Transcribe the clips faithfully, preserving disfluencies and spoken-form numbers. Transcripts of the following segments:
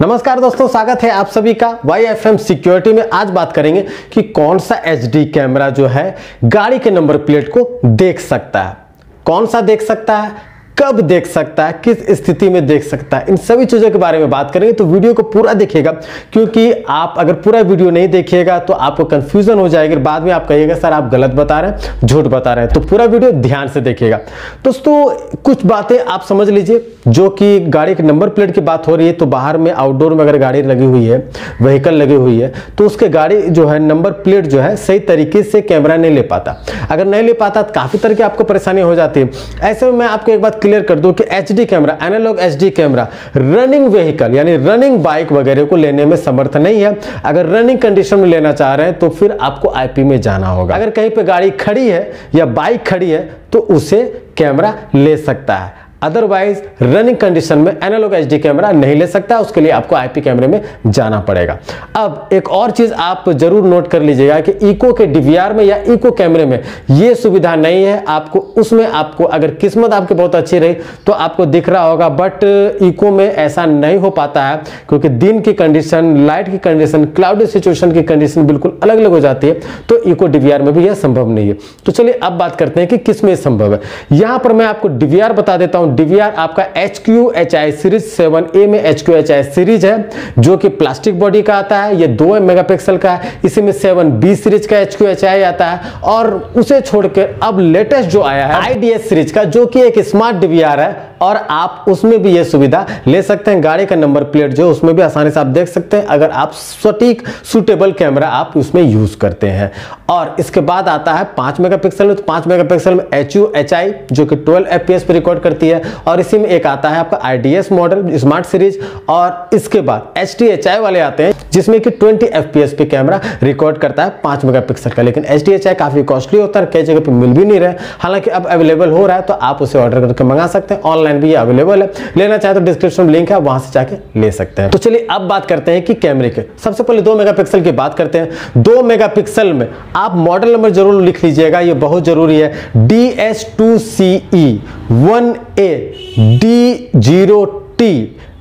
नमस्कार दोस्तों, स्वागत है आप सभी का वाई एफ एम सिक्योरिटी में। आज बात करेंगे कि कौन सा एच डी कैमरा जो है गाड़ी के नंबर प्लेट को देख सकता है, कौन सा देख सकता है, कब देख सकता है, किस स्थिति में देख सकता है, इन सभी चीजों के बारे में बात करेंगे। तो वीडियो को पूरा देखिएगा, क्योंकि आप अगर पूरा वीडियो नहीं देखिएगा तो आपको कंफ्यूजन हो जाएगी, बाद में आप कहिएगा सर आप गलत बता रहे हैं, झूठ बता रहे हैं। तो पूरा वीडियो ध्यान से देखिएगा। दोस्तों कुछ बातें आप समझ लीजिए, जो कि गाड़ी के नंबर प्लेट की बात हो रही है, तो बाहर में आउटडोर में अगर गाड़ी लगी हुई है, व्हीकल लगी हुई है, तो उसके गाड़ी जो है नंबर प्लेट जो है सही तरीके से कैमरा नहीं ले पाता। अगर नहीं ले पाता तो काफी तरह की आपको परेशानी हो जाती है। ऐसे में मैं आपको एक बात क्लियर कर दूं कि HD camera, analog HD camera running vehicle यानी रनिंग बाइक वगैरह को लेने में समर्थ नहीं है। अगर रनिंग कंडीशन में लेना चाह रहे हैं तो फिर आपको आईपी में जाना होगा। अगर कहीं पे गाड़ी खड़ी है या बाइक खड़ी है तो उसे कैमरा ले सकता है, अदरवाइज रनिंग कंडीशन में एनालॉग एचडी कैमरा नहीं ले सकता। उसके लिए आपको आईपी कैमरे में जाना पड़ेगा। अब एक और चीज आप जरूर नोट कर लीजिएगा कि इको के डीवीआर में या इको कैमरे में ये सुविधा नहीं है। आपको उसमें आपको अगर किस्मत आपकी बहुत अच्छी रही तो आपको दिख रहा होगा, बट इको में ऐसा नहीं हो पाता है, क्योंकि दिन की कंडीशन, लाइट की कंडीशन, क्लाउडी सिचुएशन की कंडीशन बिल्कुल अलग अलग हो जाती है। तो इको डीवीआर में भी यह संभव नहीं है। तो चलिए अब बात करते हैं कि किस में संभव है। यहां पर मैं आपको डीवीआर बता देता हूं। डीवीआर आपका H Q H I series seven A में H Q H I series है, जो कि प्लास्टिक बॉडी का आता है। ये दो मेगापिक्सल का है। इसी में सेवन बी सीरीज का एच क्यू एच आई आता है, और उसे छोड़कर अब लेटेस्ट जो आया है आई डी एस सीरीज का, जो कि एक स्मार्ट डीवीआर है, और आप उसमें भी ये सुविधा ले सकते हैं। गाड़ी का नंबर प्लेट जो उसमें भी आसानी से आप देख सकते हैं, अगर आप सटीक सुटेबल कैमरा आप उसमें यूज करते हैं। और इसके बाद आता है पांच मेगापिक्सल में, तो पांच मेगापिक्सल में एच यू एच आई जो कि ट्वेल्व एफ पी एस पे रिकॉर्ड करती है, और इसी में एक आता है आपका I D S model smart series, और इसके बाद एच डी एच आई वाले आते हैं जिसमें कि ट्वेंटी एफ पी एस पे कैमरा रिकॉर्ड करता है पांच मेगापिक्सल का। लेकिन एच डी एच आई काफी कॉस्टली होता है, कई जगह पे मिल भी नहीं रहा है। हालांकि अब अवेलेबल हो रहा है, तो आप उसे ऑर्डर करके मंगा सकते हैं। ऑनलाइन भी अवेलेबल है, लेना चाहे तो डिस्क्रिप्शन में लिंक है, वहां से जाके ले सकते हैं। तो चलिए अब बात करते हैं कि कैमरे के। सबसे पहले दो मेगापिक्सल की बात करते हैं। दो मेगापिक्सल में आप मॉडल नंबर जरूर लिख लीजिएगा, ये बहुत जरूरी है। D S two C E one A D zero T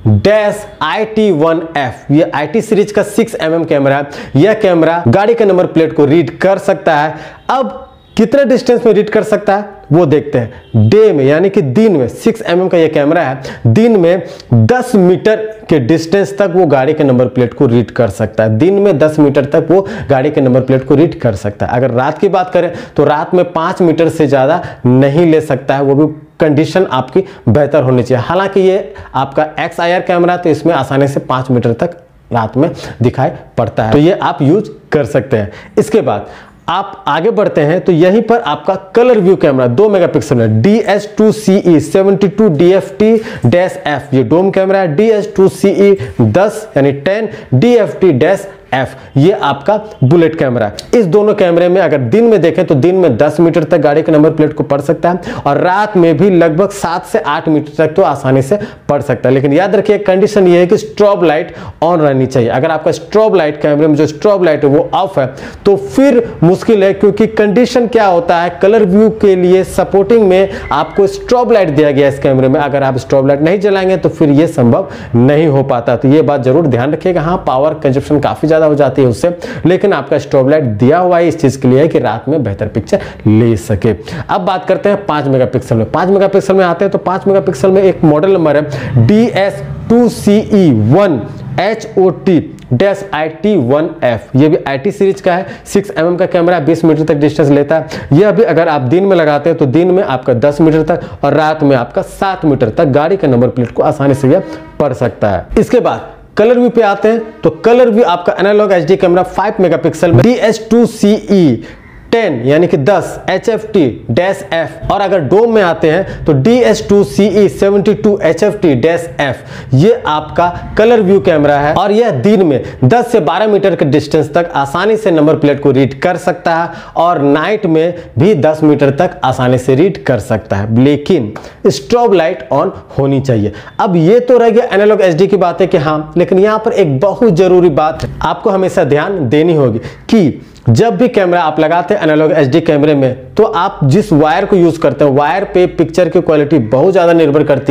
dash I T one F, ये आई टी सीरीज का सिक्स एम एम कैमरा है। यह कैमरा गाड़ी के नंबर प्लेट को रीड कर सकता है। अब कितने डिस्टेंस में रीड कर सकता है वो देखते हैं। डे में यानी कि दिन में सिक्स एम एम का ये कैमरा है, दिन में दस मीटर के डिस्टेंस तक वो गाड़ी के नंबर प्लेट को रीड कर सकता है। दिन में दस मीटर तक वो गाड़ी के नंबर प्लेट को रीड कर सकता है। अगर रात की बात करें तो रात में पाँच मीटर से ज़्यादा नहीं ले सकता है, वो भी कंडीशन आपकी बेहतर होनी चाहिए। हालांकि ये आपका एक्स आई आर कैमरा, तो इसमें आसानी से पाँच मीटर तक रात में दिखाई पड़ता है, तो ये आप यूज कर सकते हैं। इसके बाद आप आगे बढ़ते हैं तो यहीं पर आपका कलर व्यू कैमरा दो मेगापिक्सल है, D S two C E seventy two D F T dash F, ये डोम कैमरा है। D S two C E दस यानी ten D F T dash F, ये आपका बुलेट कैमरा है। इस दोनों कैमरे में अगर दिन में देखें तो दिन में दस मीटर तक गाड़ी के नंबर प्लेट को पढ़ सकता है, और रात में भी लगभग सात से आठ मीटर तक तो आसानी से पढ़ सकता है। लेकिन याद रखिए कंडीशन ये है कि स्ट्रोब लाइट ऑन रहनी चाहिए। अगर आपका स्ट्रोब लाइट कैमरे में जो स्ट्रोब लाइट है वो ऑफ है तो फिर मुश्किल है, क्योंकि कंडीशन क्या होता है, कलर व्यू के लिए सपोर्टिंग में आपको स्ट्रोब लाइट दिया गया इस कैमरे में। अगर आप स्ट्रोब लाइट नहीं जलाएंगे तो फिर ये संभव नहीं हो पाता। तो ये बात जरूर ध्यान रखिएगा। हाँ, पावर कंजप्शन काफी ज्यादा हो जाती है उससे, लेकिन आपका स्ट्रोब लाइट दिया हुआ है इस चीज के लिए है कि रात में बेहतर पिक्चर ले सके। अब बात करते हैं पांच मेगापिक्सल में। पांच मेगापिक्सल में आते हैं तो पांच मेगापिक्सल में एक मॉडल नंबर है D S two C E one H O T dash I T one F, ये भी आई टी सीरीज का है। सिक्स एम एम का कैमरा, बीस मीटर तक डिस्टेंस लेता है। यह भी अगर आप दिन में लगाते हैं तो दिन में आपका दस मीटर तक और रात में आपका सात मीटर तक गाड़ी के नंबर प्लेट को आसानी से यह पढ़ सकता है। इसके बाद कलर व्यू पे आते हैं तो कलर व्यू आपका analog HD camera five megapixel में D S two C E ten यानी कि दस H F T dash F, और अगर डोम में आते हैं तो D S two C E seventy two H F T dash F, ये आपका कलर व्यू कैमरा है, और यह दिन में दस से बारह मीटर के डिस्टेंस तक आसानी से नंबर प्लेट को रीड कर सकता है, और नाइट में भी दस मीटर तक आसानी से रीड कर सकता है। लेकिन स्ट्रोब लाइट ऑन होनी चाहिए। अब ये तो रह गया एनालॉग एचडी की बात है कि हाँ, लेकिन यहां पर एक बहुत जरूरी बात आपको हमेशा ध्यान देनी होगी कि जब भी कैमरा आप लगाते हैं एनालॉग एचडी कैमरे में, तो आप जिस वायर को यूज करते हैं वायर पे पिक्चर की क्वालिटी बहुत ज्यादा निर्भर करती है।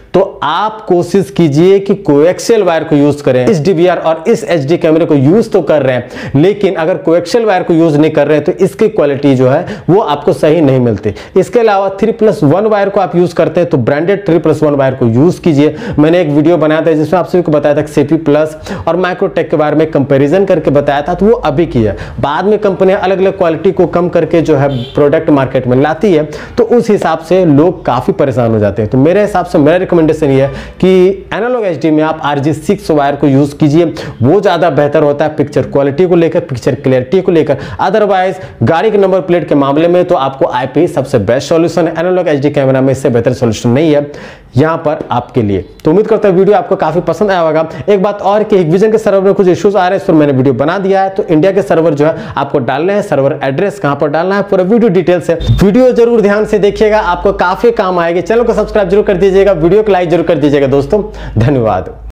तो आप कोशिश कीजिए कि कोएक्सियल वायर को यूज करें। इस डीवीआर और इस एचडी कैमरे को यूज तो कर रहे हैं, लेकिन अगर कोएक्सियल वायर को यूज नहीं कर रहे हैं तो इसकी क्वालिटी जो है वो आपको सही नहीं मिलती। इसके अलावा थ्री प्लस वन वायर को आप यूज करते हैं तो branded three plus one wire को यूज कीजिए। मैंने एक वीडियो बनाया था जिसमें आप सभी को बताया था कि सीपी प्लस और माइक्रोटेक के बारे में कंपैरिजन करके बताया था, तो वो अभी की है। बाद में कंपनियां अलग अलग क्वालिटी को कम करके जो है प्रोडक्ट मार्केट में लाती है, तो उस हिसाब से लोग काफी परेशान हो जाते हैं। तो मेरे हिसाब से मेरा रिकमेंडेशन ये है कि एनालॉग एचडी में आप आर जी सिक्स वायर को यूज कीजिए, वो ज्यादा बेहतर होता है पिक्चर क्वालिटी को लेकर, पिक्चर क्लियरिटी को लेकर। अदरवाइज गाड़ी के नंबर प्लेट के मामले में तो आपको आईपी सबसे बेस्ट सॉल्यूशन है, एनालॉग एचडी कैमरा में इससे बेहतर सॉल्यूशन नहीं है यहां पर आपके लिए। तो उम्मीद करता हूं वीडियो आपको काफी पसंद आया होगा। एक बात और कि हिकविजन के सर्वर में कुछ इश्यूज आ रहे हैं, इस पर मैंने वीडियो बना दिया है। तो इंडिया के सर्वर जो है आपको डालने हैं, सर्वर एड्रेस कहां पर डालना है, पूरा वीडियो डिटेल से वीडियो जरूर ध्यान से देखिएगा, आपको काफी काम आएगी। चैनल को सब्सक्राइब जरूर कर दीजिएगा, वीडियो को लाइक जरूर कर दीजिएगा दोस्तों। धन्यवाद।